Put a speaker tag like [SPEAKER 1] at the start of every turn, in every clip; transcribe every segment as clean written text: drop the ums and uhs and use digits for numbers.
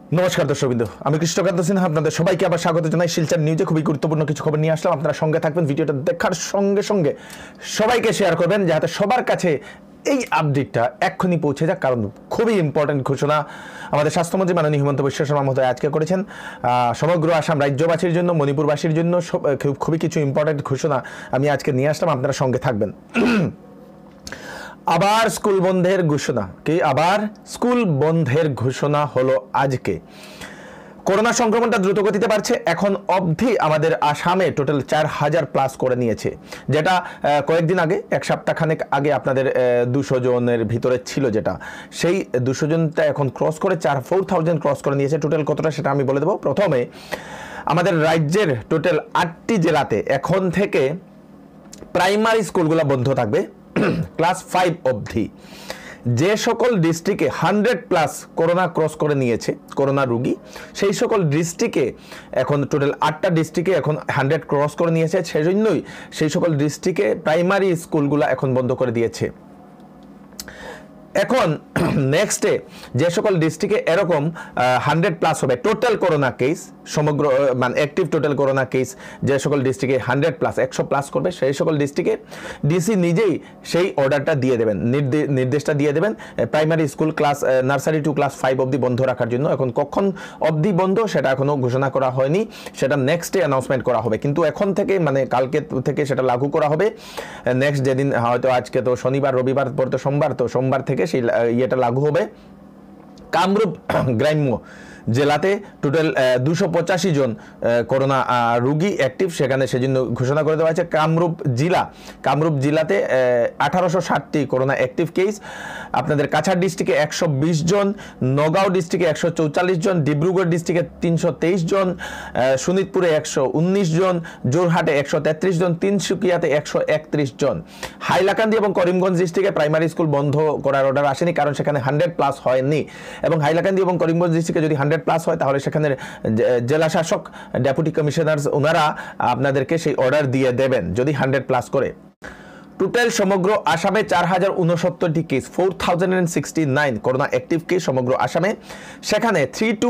[SPEAKER 1] নমস্কার দর্শকবৃন্দ, আমি কৃষ্ণকান্ত সিনহা আপনাদের সবাইকে আবার স্বাগত জানাই। শিলচর নিউজে খুবই গুরুত্বপূর্ণ কিছু খবর নিয়ে আসলাম। আপনারা সঙ্গে থাকবেন, ভিডিওটা দেখার সঙ্গে সঙ্গে সবাইকে শেয়ার করবেন যাতে সবার কাছে এই আপডেটটা এক্ষুনি পৌঁছে যাক, কারণ খুবই ইম্পর্টেন্ট ঘোষণা আমাদের স্বাস্থ্যমন্ত্রী মাননীয় হিমন্ত বিশ্ব শর্মা মহোদয় আজকে করেছেন। সমগ্র আসাম রাজ্যবাসীর জন্য, মণিপুরবাসীর জন্য খুবই কিছু ইম্পর্টেন্ট ঘোষণা আমি আজকে নিয়ে আসলাম। আপনারা সঙ্গে থাকবেন। আবার স্কুল বন্ধের ঘোষণা আবার স্কুল বন্ধের ঘোষণা হলো আজকে। করোনা সংক্রমণটা দ্রুত গতিতে বাড়ছে। এখন অবধি আমাদের আসামে টোটাল 4000 প্লাস করে নিয়েছে, যেটা কয়েকদিন আগে, এক সপ্তাহখানেক আগে আপনাদের 200 জনের ভিতরে ছিল, যেটা সেই 200 জনটা এখন ক্রস করে 4000 ক্রস করে নিয়েছে। টোটাল কতটা সেটা আমি বলে দেবো। প্রথমে আমাদের রাজ্যের টোটাল 8টি জেলাতে এখন থেকে প্রাইমারি স্কুলগুলো বন্ধ থাকবে ক্লাস 5 অবধি। যে সকল ডিস্ট্রিক্টে 100+ করোনা ক্রস করে নিয়েছে করোনা রোগী, সেই সকল ডিস্ট্রিক্টে এখন টোটাল 8টা ডিস্ট্রিক্টে এখন 100 ক্রস করে নিয়েছে। সেজন্যই সেই সকল ডিস্ট্রিক্টে প্রাইমারি স্কুলগুলো এখন বন্ধ করে দিয়েছে। এখন নেক্সটে যে সকল ডিস্ট্রিক্টে এরকম 100+ হবে টোটাল করোনা কেস, সমগ্র মানে অ্যাক্টিভ টোটাল করোনা কেস যে সকল ডিস্ট্রিক্টে 100+, 100+ করবে, সেই সকল ডিস্ট্রিক্টে ডিসি নিজেই সেই অর্ডারটা দিয়ে দেবেন, নির্দেশটা দিয়ে দেবেন primary school class nursery two class 5 অবধি বন্ধ রাখার জন্য। এখন কখন অবধি বন্ধ সেটা এখনও ঘোষণা করা হয়নি, সেটা নেক্সটে অ্যানাউন্সমেন্ট করা হবে। কিন্তু এখন থেকে মানে কালকে থেকে সেটা লাগু করা হবে। নেক্সট যেদিন, হয়তো আজকে তো শনিবার, রবিবার পর তো সোমবার, তো সোমবার থেকে সেই ইয়েটা লাগু হবে। কামরূপ গ্রাম্য জেলাতে টোটাল 285 জন করোনা রোগী অ্যাক্টিভ, সেখানে সেজন্য ঘোষণা করে দেওয়া হয়েছে। কামরূপ জেলাতে 1860টি করোনা অ্যাক্টিভ কেস। আপনাদের কাছাড় ডিস্ট্রিক্টে 120 জন, নগাঁও ডিস্ট্রিক্টে 144 জন, ডিব্রুগড় ডিস্ট্রিক্টে 323 জন, শোণিতপুরে 119 জন, জোরহাটে 133 জন, তিনসুকিয়াতে 131 জন। হাইলাকান্দি এবং করিমগঞ্জ ডিস্ট্রিক্টে প্রাইমারি স্কুল বন্ধ করার অর্ডার আসেনি, কারণ সেখানে 100+ হয়নি। এবং হাইলাকান্দি এবং করিমগঞ্জ ডিস্ট্রিক্টে যদি 100+ হয় তাহলে সেখানে জেলা শাসক, ডেপুটি কমিশনার্স ওনারা আপনাদেরকে সেই অর্ডার দিয়ে দেবেন যদি 100+ করে। টোটাল সমগ্র আসামে 4069টি কেস, 4069 করোনা অ্যাক্টিভ কেস সমগ্র আসামে। সেখানে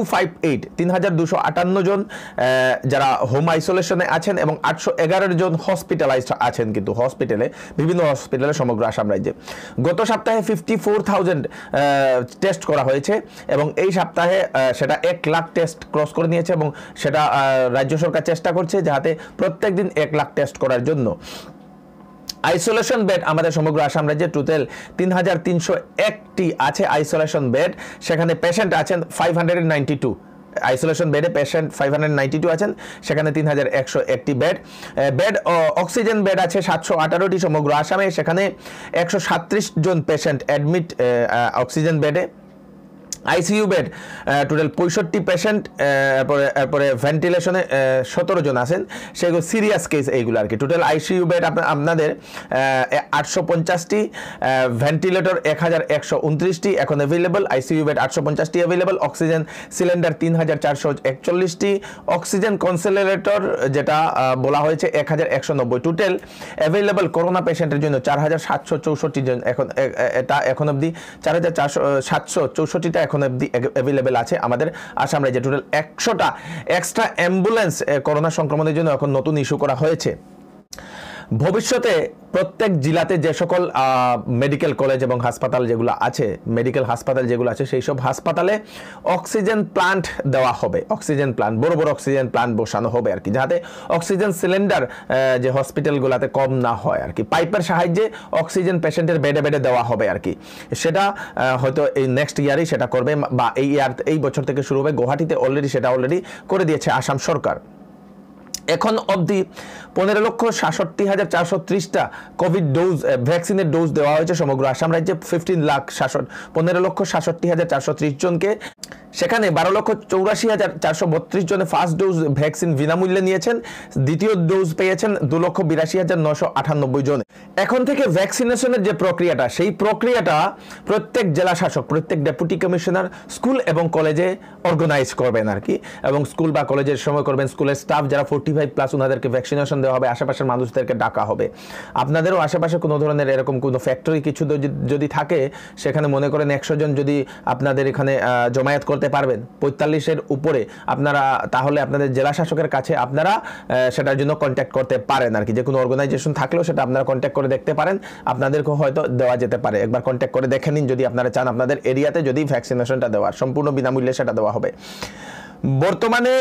[SPEAKER 1] 3258 জন যারা হোম আইসোলেশনে আছেন এবং 811 জন হসপিটালাইজড আছেন, কিন্তু হসপিটালে, বিভিন্ন হসপিটালে সমগ্র আসাম রাজ্যে। গত সপ্তাহে 54,000 টেস্ট করা হয়েছে এবং এই সপ্তাহে সেটা 1 লাখ টেস্ট ক্রস করে নিয়েছে এবং সেটা রাজ্য সরকার চেষ্টা করছে যাতে প্রত্যেক দিন 1 লাখ টেস্ট করার জন্য। আইসোলেশন বেড আমাদের সমগ্র আসাম রাজ্যে টোটাল 3301টি আছে আইসোলেশন বেড। সেখানে পেশেন্ট আছেন 592, আইসোলেশন বেডে পেশেন্ট 592 আছেন, সেখানে 3101টি বেড অক্সিজেন বেড আছে 718টি সমগ্র আসামে, সেখানে 137 জন পেশেন্ট অ্যাডমিট অক্সিজেন বেডে। আইসিইউ বেড টোটাল 65 পেশেন্ট, এরপরে ভেন্টিলেশনে 17 জন আছেন, সেগুলো সিরিয়াস কেস এইগুলো আর কি। টোটাল আইসিইউ বেড আপনাদের 850টি, ভেন্টিলেটর 1129টি এখন অ্যাভেলেবল, আইসিইউ বেড 850টি অ্যাভেলেবল, অক্সিজেন সিলিন্ডার 3441টি, অক্সিজেন কনসেন্ট্রেটর যেটা বলা হয়েছে 1190। টোটাল অ্যাভেলেবল করোনা পেশেন্টের জন্য 4764 জন এখন অবধি 4764টা এখন অবধি অ্যাভেলেবেল আছে আমাদের আসাম রাজ্যে। টোটাল 100টা এক্সট্রা অ্যাম্বুলেন্স করোনা সংক্রমণের জন্য এখন নতুন ইস্যু করা হয়েছে। ভবিষ্যতে প্রত্যেক জেলাতে যে সকল মেডিকেল কলেজ এবং হাসপাতাল যেগুলো আছে, মেডিকেল হাসপাতাল যেগুলো আছে, সেই সব হাসপাতালে অক্সিজেন প্লান্ট দেওয়া হবে, অক্সিজেন প্লান্ট, বড় বড় অক্সিজেন প্লান্ট বসানো হবে আর কি, যাতে অক্সিজেন সিলিন্ডার যে হসপিটালগুলোতে কম না হয় আর কি। পাইপের সাহায্যে অক্সিজেন পেশেন্টের বেডে বেডে দেওয়া হবে আর কি। সেটা হয়তো এই নেক্সট ইয়ারেই সেটা করবে, বা এই বছর থেকে শুরু হবে। গুয়াহাটিতে সেটা অলরেডি করে দিয়েছে আসাম সরকার। এখন অবধি 15,67,430টা কোভিড ডোজ, ভ্যাকসিনের ডোজ দেওয়া হয়েছে সমগ্র আসাম রাজ্যে। 15,67,430 জনকে। সেখানে 12,84,432 জনে ফার্স্ট ডোজ ভ্যাকসিন বিনামূল্যে নিয়েছেন, দ্বিতীয় ডোজ পেয়েছেন 2,82,998 জনে। এখন থেকে ভ্যাকসিনেশনের যে প্রক্রিয়াটা, সেই প্রক্রিয়াটা প্রত্যেক জেলা শাসক, প্রত্যেক ডেপুটি কমিশনার স্কুল এবং কলেজে অর্গানাইজ করবেন আর কি, এবং স্কুল বা কলেজের সময় করবেন। স্কুলের স্টাফ যারা 45+ ওনাদেরকে ভ্যাকসিনেশন দেওয়া হবে, আশেপাশের মানুষদেরকে ডাকা হবে। আপনাদেরও আশেপাশে কোনো ধরনের এরকম কোনো ফ্যাক্টরি কিছু যদি থাকে, সেখানে মনে করেন 100 জন যদি আপনাদের এখানে জমায়েত করতে বলতে পারবেন 45-এর উপরে আপনারা তাহলে আপনাদের জেলা শাসকের কাছে আপনারা সেটার জন্য কন্ট্যাক্ট করতে পারেন আর কি। যে কোনো অর্গানাইজেশন থাকলেও সেটা আপনারা কন্ট্যাক্ট করে দেখতে পারেন, আপনাদেরকে হয়তো দেওয়া যেতে পারে। একবার কন্ট্যাক্ট করে দেখে নিন যদি আপনারা চান আপনাদের এরিয়াতে যদি ভ্যাকসিনেশনটা দেওয়ার, সম্পূর্ণ বিনামূল্যে সেটা দেওয়া হবে। বর্তমানে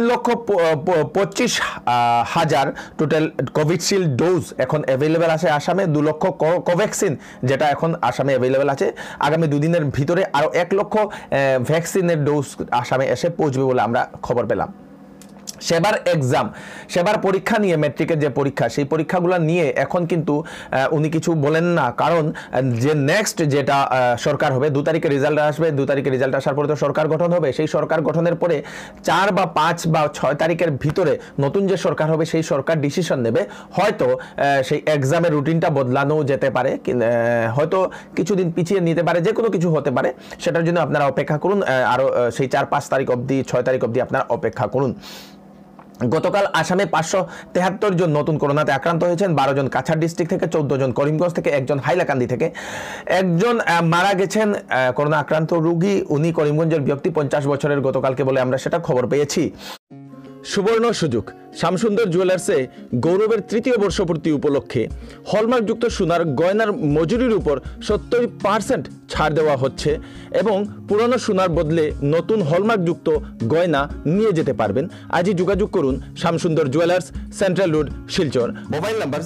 [SPEAKER 1] 3,25,000 টোটাল কোভিশিল্ড ডোজ এখন অ্যাভেলেবেল আছে আসামে। 2 লক্ষ কোভ্যাক্সিন যেটা এখন আসামে অ্যাভেলেবেল আছে। আগামী 2 দিনের ভিতরে আরও 1 লক্ষ ভ্যাকসিনের ডোজ আসামে এসে পৌঁছবে বলে আমরা খবর পেলাম। সেবার এক্সাম, সেবার পরীক্ষা নিয়ে, মেট্রিকের যে পরীক্ষা, সেই পরীক্ষাগুলো নিয়ে এখন কিন্তু উনি কিছু বলেন না, কারণ যে নেক্সট যেটা সরকার হবে 2 তারিখে রেজাল্ট আসবে। 2 তারিখে রেজাল্ট আসার পরে তো সরকার গঠন হবে। সেই সরকার গঠনের পরে 4 বা 5 বা 6 তারিখের ভিতরে নতুন যে সরকার হবে সেই সরকার ডিসিশন নেবে। হয়তো সেই এক্সামের রুটিনটা বদলানো যেতে পারে, হয়তো কিছুদিন পিছিয়ে নিতে পারে, যে কোনো কিছু হতে পারে। সেটার জন্য আপনারা অপেক্ষা করুন, আরও সেই 4-5 তারিখ অবধি, 6 তারিখ অবধি আপনারা অপেক্ষা করুন। গতকাল আসামে 573 জন নতুন করোনাতে আক্রান্ত হয়েছেন। 12 জন কাছাড় ডিস্ট্রিক্ট থেকে, 14 জন করিমগঞ্জ থেকে, 1 জন হাইলাকান্দি থেকে। 1 জন মারা গেছেন করোনা আক্রান্ত রোগী, উনি করিমগঞ্জের ব্যক্তি, 50 বছরের গতকালকে বলে আমরা সেটা খবর পেয়েছি। সুবর্ণ সুযোগ, শ্যামসুন্দর জুয়েলার্সে গৌরবের 3য় বর্ষপূর্তি উপলক্ষে হলমার্কযুক্ত সোনার গয়নার মজুরির উপর 70% ছাড় দেওয়া হচ্ছে এবং পুরনো সোনার বদলে নতুন হলমার্কযুক্ত গয়না নিয়ে যেতে পারবেন। আজই যোগাযোগ করুন Shyamsundar jewellers, central road, Silchar. Mobile number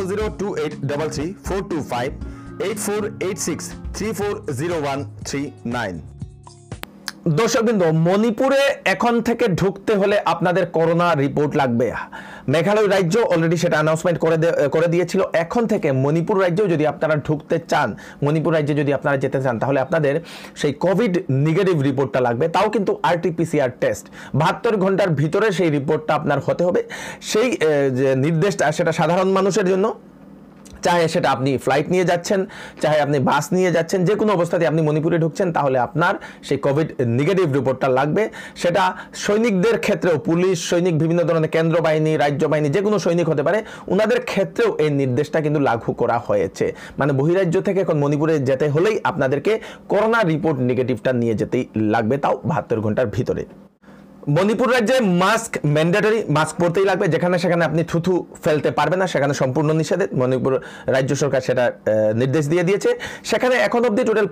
[SPEAKER 1] 7002828425 8486340139। দর্শকবৃন্দ, মণিপুরে এখন থেকে ঢুকতে হলে আপনাদের করোনা রিপোর্ট লাগবে। মেঘালয় রাজ্য অলরেডি সেটা অ্যানাউন্সমেন্ট করে দিয়েছিল। এখন থেকে মণিপুর রাজ্যেও যদি আপনারা ঢুকতে চান, মণিপুর রাজ্যে যদি আপনারা যেতে চান, তাহলে আপনাদের সেই কোভিড নেগেটিভ রিপোর্টটা লাগবে। তাও কিন্তু RT-PCR টেস্ট 72 ঘন্টার ভিতরে সেই রিপোর্টটা আপনার হতে হবে। সেই যে নির্দেশটা সেটা সাধারণ মানুষের জন্য, চাহে সেটা আপনি ফ্লাইট নিয়ে যাচ্ছেন, চাহে আপনি বাস নিয়ে যাচ্ছেন, যে কোনো অবস্থাতে আপনি মণিপুরে ঢুকছেন, তাহলে আপনার সেই কোভিড নেগেটিভ রিপোর্টটা লাগবে। সেটা সৈনিকদের ক্ষেত্রেও, পুলিশ, সৈনিক, বিভিন্ন ধরনের কেন্দ্র বাহিনী, রাজ্য বাহিনী, যে কোনো সৈনিক হতে পারে, ওনাদের ক্ষেত্রেও এই নির্দেশটা কিন্তু লাগু করা হয়েছে। মানে বহিরাজ্য থেকে এখন মণিপুরে যেতে হলেই আপনাদেরকে করোনা রিপোর্ট নেগেটিভটা নিয়ে যেতেই লাগবে, তাও 72 ঘন্টার ভিতরে। মণিপুর রাজ্যে মাস্ক ম্যান্ডেটরি, মাস্ক পরতেই লাগবে। যেখানে সেখানে আপনি থুথু ফেলতে পারবেন না, সেখানে সম্পূর্ণ নিষেধ। মণিপুর রাজ্য সরকার সেটা নির্দেশ দিয়ে দিয়েছে। সেখানে এখন অবধি টোটাল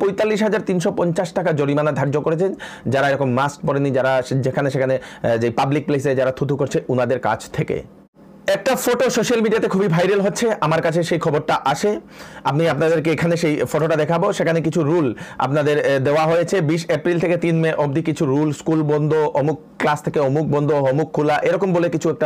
[SPEAKER 1] 45,350 টাকা জরিমানা ধার্য করেছেন যারা এরকম মাস্ক পরেনি, যারা যেখানে সেখানে যে পাবলিক প্লেসে যারা থুথু করছে ওনাদের কাছ থেকে। একটা ফটো সোশ্যাল মিডিয়াতে খুবই ভাইরাল হচ্ছে, আমার কাছে সেই খবরটা আসে। আমি আপনাদেরকে এখানে সেই ফটোটা দেখাবো। সেখানে কিছু রুল আপনাদের দেওয়া হয়েছে। 20 এপ্রিল থেকে 3 মে অবধি কিছু রুল, স্কুল বন্ধ, অমুক ক্লাস থেকে অমুক বন্ধ, অমুক খোলা, এরকম বলে কিছু একটা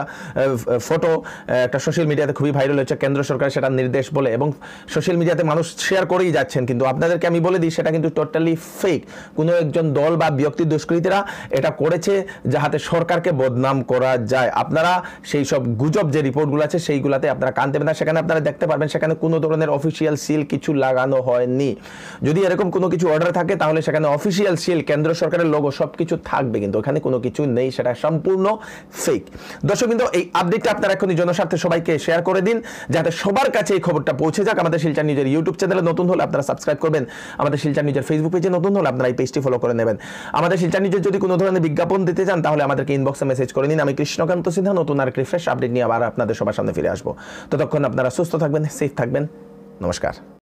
[SPEAKER 1] ফটো একটা সোশ্যাল মিডিয়াতে খুবই ভাইরাল হচ্ছে। কেন্দ্র সরকার সেটা নির্দেশ বলে, এবং সোশ্যাল মিডিয়াতে মানুষ শেয়ার করেই যাচ্ছেন। কিন্তু আপনাদেরকে আমি বলে দিই, সেটা কিন্তু টোটালি ফেক। কোনো একজন দল বা ব্যক্তি, দুষ্কৃতীরা এটা করেছে যাহাতে সরকারকে বদনাম করা যায়। আপনারা সেই সব গুজব যে রিপোর্টগুলো আছে সেইগুলোতে আপনারা কান দেবেন না। সেখানে আপনারা দেখতে পারবেন সেখানে কোনো ধরনের অফিসিয়াল সিল কিছু লাগানো হয়নি। যদি এরকম কোনো কিছু অর্ডার থাকে তাহলে সেখানে অফিসিয়াল সিল, কেন্দ্র সরকারের লোগো সব কিছু থাকবে, কিন্তু ওখানে কোনো কিছু নেই, সেটা সম্পূর্ণ ফেক। দর্শক কিন্তু এই আপডেটটা আপনারা এখনই জনস্বার্থে সবাইকে শেয়ার করে দিন, যাতে সবার কাছে এই খবরটা পৌঁছে যাক। আমাদের শিলচর নিউজের ইউটিউব চ্যানেলে নতুন হলে আপনারা সাবস্ক্রাইব করবেন। আমাদের শিলচর নিউজের ফেসবুক পেজে নতুন হলে আপনারা এই পেজটি ফলো করে নেবেন। আমাদের শিলচর নিউজের যদি কোনো ধরনের বিজ্ঞাপন দিতে চান তাহলে আমাদেরকে ইনবক্সে মেসেজ করে নিন। আমি কৃষ্ণকান্ত সিনহা নতুন আর রিফ্রেশ আপডেট নিয়ে আবার আপনাদের সবার সামনে ফিরে আসবো। ততক্ষণ আপনারা সুস্থ থাকবেন, সেফ থাকবেন। নমস্কার।